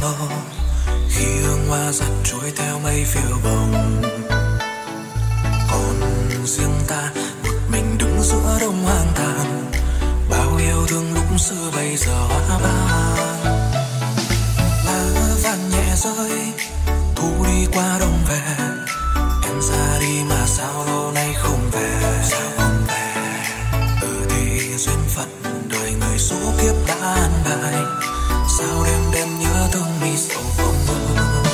mơ khi hương hoa giặt trôi theo mây phiêu bồng. Còn riêng ta một mình đứng giữa đông hoang tàn, bao yêu thương lúc xưa bây giờ hóa vàng. Lá vàng nhẹ rơi, thu đi qua đông về, em ra đi mà sao lâu nay không về. Thì duyên phận đời người số kiếp đã an bài, sao đêm đêm nhớ thương mi sầu không mơ.